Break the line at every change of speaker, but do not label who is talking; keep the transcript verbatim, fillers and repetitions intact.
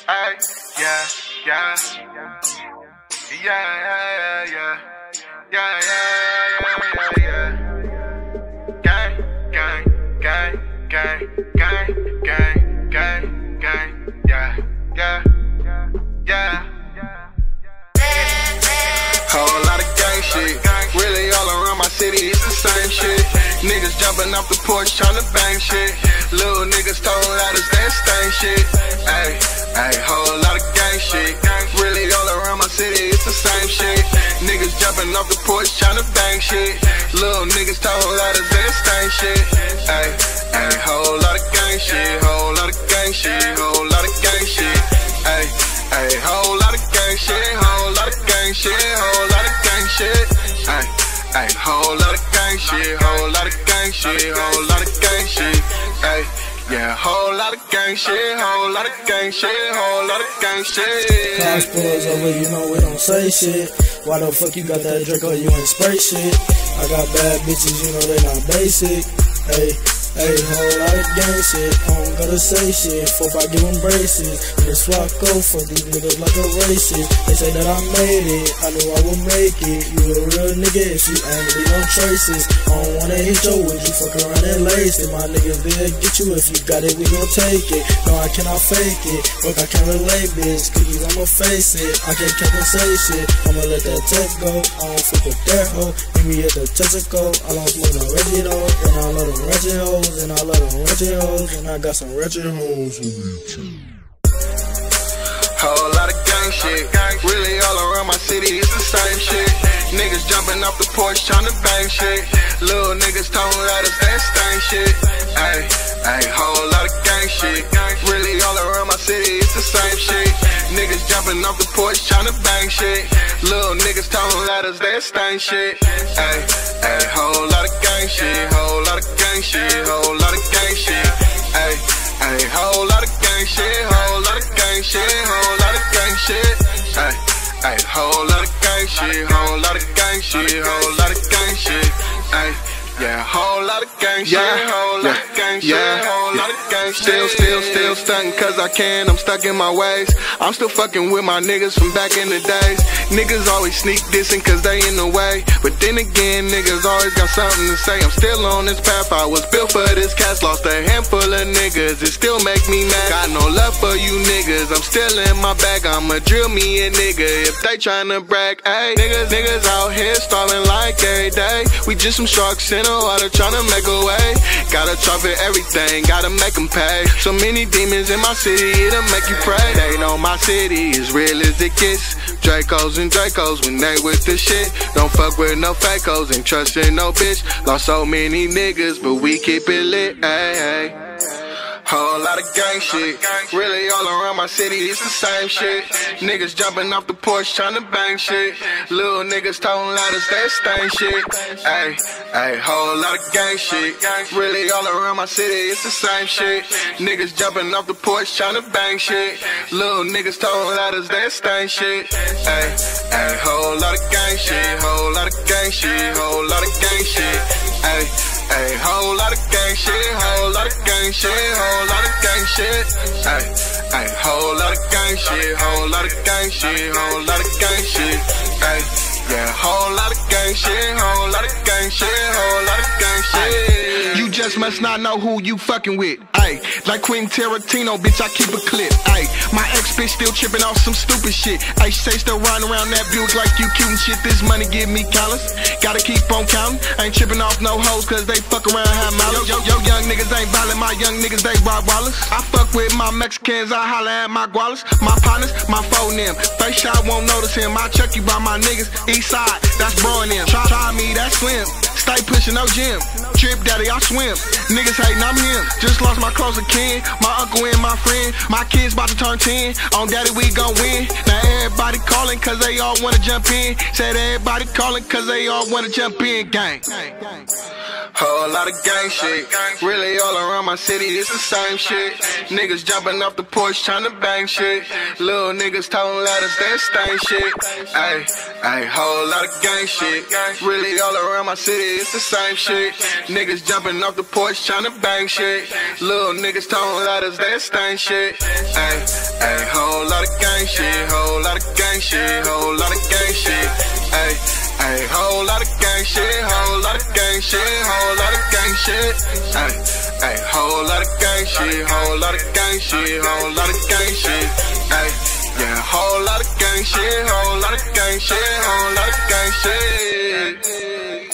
Ay, yeah, yeah, yeah, yeah, yeah, yeah, yeah, yeah, yeah, yeah. Gang, gang, gang, gang, gang, gang, gang, gang, yeah, yeah, yeah. Whole lot of gang shit, really all around my city, it's the same shit. Niggas jumping off the porch tryna bang shit. Little niggas told ladders, that stain shit. Ayy, ayy, whole lot of gang shit, really all around my city, it's the same shit. Niggas jumping off the porch tryna bang shit. Little niggas told ladders, that stain shit. Ayy, ayy, whole lot of gang shit, whole lot of gang shit, whole lot of gang shit. Ayy, ayy, whole lot of gang shit, whole lot of gang shit, whole lot of gang shit. Ayy, ayy, whole lot of gang shit, whole lot of gang shit, whole lot of gang shit. Ayy, yeah, whole lot of gang shit, whole lot of gang shit, whole lot of gang shit.
Cars pulls over, you know we don't say shit. Why the fuck you got that Draco, you ain't spray shit? I got bad bitches, you know they not basic. Hey, hey, whole lot of gang shit. I don't gotta say shit. Fuck, I give them braces. And it's why I go for these niggas like a racist. They say that I made it, I knew I would make it. You a real nigga if you ain't leave no traces. I don't wanna hit your with you, fuck around and lace it. My niggas will get you if you got it, we gon' take it. No, I cannot fake it. Fuck, I can't relate, bitch. Cookies, I'ma face it. I can't compensate shit. I'ma let that tech go. I don't fuck with that hoe. Meet me at the Texaco. I don't smoke no Reggie though. And I love them Reggie hoes. And I love them wretched hoes, and I got some wretched hoes who be too.
Whole lot of gang shit, really all around my city, it's the same shit. Niggas jumping off the porch tryna bang shit. Little niggas told ladders, that stain shit. Ayy, ayy, whole lot of gang shit, really all around my city, it's the same shit. Niggas jumping off the porch tryna bang shit. Little niggas told ladders, that stain shit. Ayy, ayy, whole lot of gang shit, whole lot of gang shit, whole lot of gang shit. Ayy, ayy, whole lot of gang shit, whole lot of gang shit, whole lot of gang shit. Ayy, ayy, whole lot of gang shit, whole lot of gang shit, whole lot of gang shit. Ayy, yeah, whole lot of gang shit, whole lot of gang shit, whole lot of gang shit. Still, still, still stunting cause I can, I'm stuck in my ways. I'm still fucking with my niggas from back in the days. Niggas always sneak dissing cause they in the way. But then again, niggas always got something to say. I'm still on this path, I was built for this cash. Lost a handful of niggas, it still make me mad. Got no love for you niggas, I'm still in my bag. I'ma drill me a nigga if they tryna brag. Ayy, niggas, niggas out here starving like every day. We just some sharks in the water tryna make a way. Gotta chop for everything, gotta make them pay. So many demons in my city, it'll make you pray. They know my city is real as it gets. Dracos and Dracos when they with the shit. Don't fuck with no fakos, ain't trusting no bitch. Lost so many niggas, but we keep it lit, ayy, ayy. Whole lot of gang shit, really all around my city, it's the same shit. Niggas jumping off the porch tryna bang shit. Little niggas told ladders, that stain shit. Ayy, ayy, whole lot of gang shit, really all around my city, it's the same shit. Niggas jumping off the porch tryna bang shit. Little niggas told ladders, that stain shit. Ayy, ayy, whole lot of gang shit, whole lot of gang shit, whole lot of gang shit. Ayy, ayy, whole lot of gang shit, whole lot of gang shit, whole lot of gang shit. Ayy, ayy, whole lot of gang shit, whole lot of gang shit, whole lot of gang shit. Ayy, yeah, whole lot of gang shit, whole lot of gang shit, whole lot of gang shit. You just must not know who you fucking with. Ayy, like Quentin Tarantino, bitch, I keep a clip. Ayy, my ex bitch still tripping off some stupid shit. Ayy, she say still riding around that Buick like you cute and shit. This money give me countless, gotta keep on counting. Ain't tripping off no hoes cause they fuck around have mouths. Yo, yo, yo, young niggas ain't violent, my young niggas they rob wallets. I fuck with my Mexicans, I holla at my gualas. My partners, my phone them. Face shot won't notice him. I check you by my niggas. East side, that's bro and them. Try, try me, that's slim. Stay pushing no gym. Trip daddy, I swim. Niggas hating, I'm him. Just lost my closer kin. My uncle and my friend. My kids about to turn ten. On daddy, we gon' win. Now everybody calling cause they all wanna jump in. Said everybody calling cause they all wanna jump in. Gang. Whole lot of gang shit. Really all around my city, it's the same shit. Niggas jumping off the porch trying to bang shit. Little niggas towing ladders, that stain shit. Ayy, ayy, whole lot of gang shit. Really all around my city, it's the same shit. Niggas jumping off the porch trying to bang shit. Little niggas towing ladders, that stain shit. Ayy, ayy, whole lot of gang shit. Whole lot of gang shit. Whole lot of gang shit. Ayy, ayy, whole lot of gang shit. Whole lot of gang shit. Whole lot of gang shit. Ayy, ayy, whole lot of gang shit. Whole lot of gang shit. Whole lot of gang shit. Ayy, yeah, whole lot of gang shit. Whole lot of gang shit. Whole lot of gang shit.